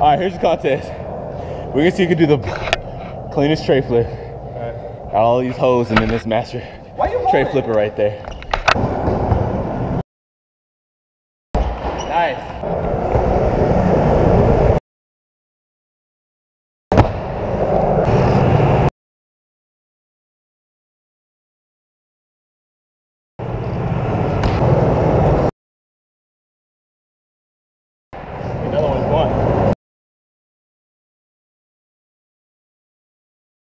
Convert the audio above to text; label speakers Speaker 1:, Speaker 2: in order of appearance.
Speaker 1: right, here's the contest. We're gonna see who can do the cleanest tray flip. All these hoes and then this master tray flipper right there.